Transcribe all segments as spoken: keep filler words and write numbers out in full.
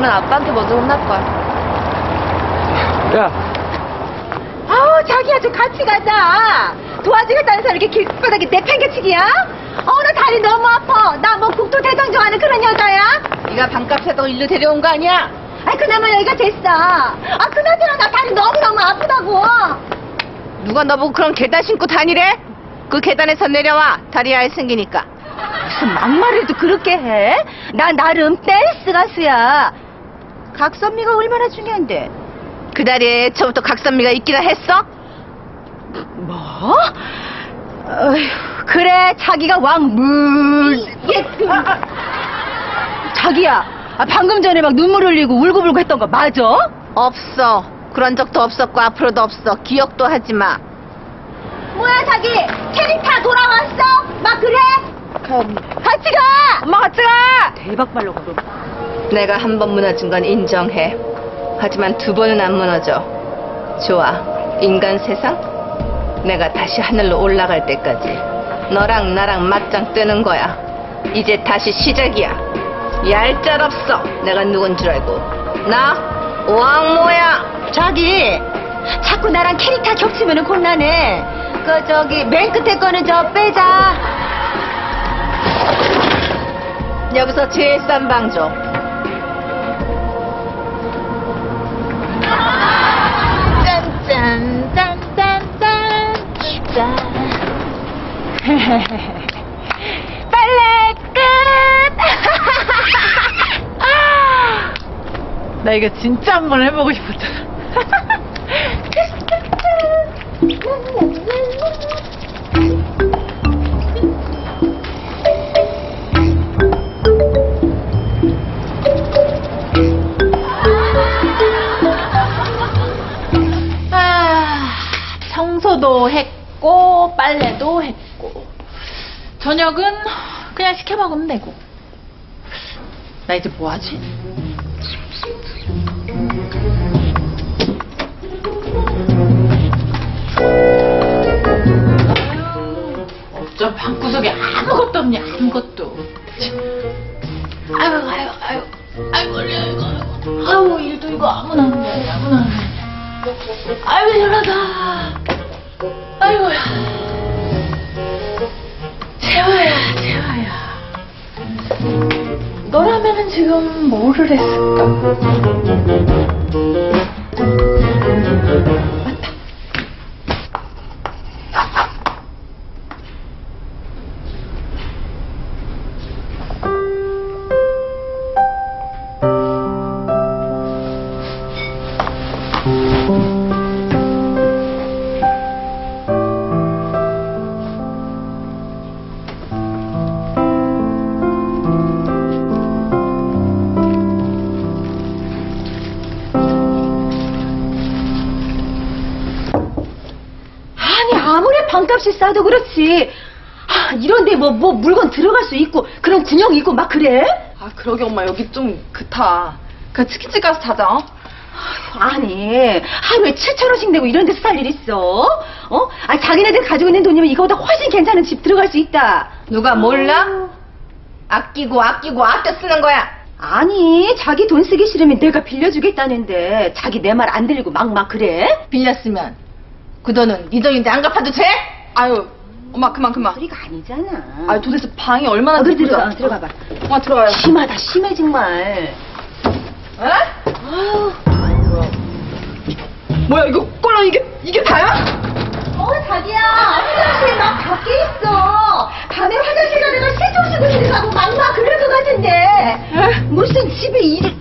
그러면 아빠한테 먼저 혼날 거야. 야. 아우, 자기야, 좀 같이 가자. 도와주겠다는 사람이 이렇게 길바닥에 내팽개치기야? 어, 너 다리 너무 아파. 나 뭐 국토대장정하는 그런 여자야? 네가 반값 해서 일로 데려온 거 아니야? 아이, 그나마 여기가 됐어. 아, 그나저나 나 다리 너무너무 아프다고. 누가 너보고 그런 계단 신고 다니래? 그 계단에서 내려와. 다리 아예 생기니까. 무슨 막말을 또 그렇게 해? 나 나름 댄스 가수야. 각선미가 얼마나 중요한데? 그 다리에 처음부터 각선미가 있기나 했어? 뭐? 어휴, 그래, 자기가 왕물. 예, 아, 자기야, 아, 방금 전에 막 눈물 흘리고 울고불고 했던 거 맞아? 없어. 그런 적도 없었고 앞으로도 없어. 기억도 하지 마. 뭐야, 자기? 캐릭터 돌아왔어? 막 그래? 그럼 같이 가! 엄마 같이 가! 대박발로 걸어. 내가 한 번 무너진 건 인정해. 하지만 두 번은 안 무너져. 좋아. 인간 세상? 내가 다시 하늘로 올라갈 때까지 너랑 나랑 맞짱 뜨는 거야. 이제 다시 시작이야. 얄짤없어. 내가 누군 줄 알고. 나 왕모야. 자기, 자꾸 나랑 캐릭터 겹치면 곤란해. 그 저기 맨 끝에 거는 저 빼자. 여기서 제일 싼 방 줘. 짠짠 짠짠짠 짠. 빨래 끝. 나 이거 진짜 한번 해보고 싶었잖아. 아, 청소도 했고 빨래도 했고 저녁은 그냥 시켜 먹으면 되고. 나 이제 뭐 하지? 어쩜 방구석에 아무것도 없냐, 아무것도. 아유, 아유, 아유, 아유, 머리, 아이고, 아이고. 아유, 일도 이거 아무나 하는 거 아니야, 아무나 하는 거 아니야. 아유, 열나다. 아이고야. 재화야, 재화야. 너라면은 지금 뭐를 했을까? 방값이 싸도 그렇지. 아, 이런데 뭐, 뭐 물건 들어갈 수 있고 그런 군용 있고 막 그래? 아, 그러게 엄마 여기 좀 그타. 그냥 치킨집 가서 자자. 어? 아니, 하루에 칠천 원씩 내고 이런 데서 살 일 있어? 어? 아, 자기네들 가지고 있는 돈이면 이거보다 훨씬 괜찮은 집 들어갈 수 있다. 누가 몰라? 아끼고 아끼고 아껴 쓰는 거야. 아니, 자기 돈 쓰기 싫으면 내가 빌려주겠다는데 자기 내 말 안 들리고 막 막 그래? 빌렸으면 그 돈은 네 돈인데 안 갚아도 돼? 아유, 엄마 그만 그만. 소리가 아니잖아. 아유, 도대체 방이 얼마나 어디 깊은지. 들어가, 들어가봐. 엄마 들어와요. 심하다, 심해 정말. 에? 아유. 뭐야 이거 꼴라 이게 이게 다야? 어, 자기야, 화장실 막 밖에 있어. 밤에 화장실 가다가 세정 쓰고 들어가고 막 막 그럴 것 같은데. 에? 무슨 집에 일을.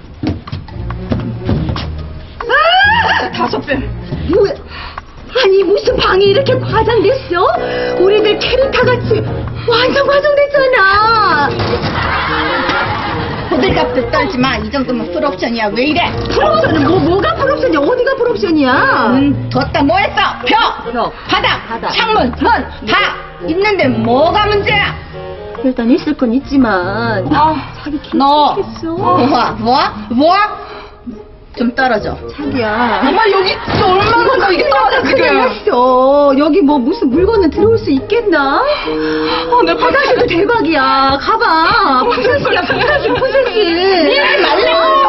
아! 다섯 배. 뭐야? 아니, 무슨 방이 이렇게 과장됐어? 우리들 캐릭터 같이 완전 과장됐잖아. 호들갑들 떨지 마. 이 정도면 풀옵션이야. 왜 이래? 풀옵션은 뭐, 뭐가 풀옵션이야? 어디가 풀옵션이야? 문 뒀다 뭐 했어? 벽! 벽. 바닥! 바닥. 창문! 문! 다! 있는데 뭐가 문제야? 일단 있을 건 있지만. 아, 자기 너 괜찮겠어? 뭐야? 뭐야? 뭐야? 좀 떨어져. 자기야. 엄마 여기 진짜 얼마나 더 이게 떨어져 지금. 했어. 여기 뭐 무슨 물건은 들어올 수 있겠나? 어, 내 화장실도 대박이야. 가봐. 푸세식이야, 푸세식, 푸세식. 니 말래.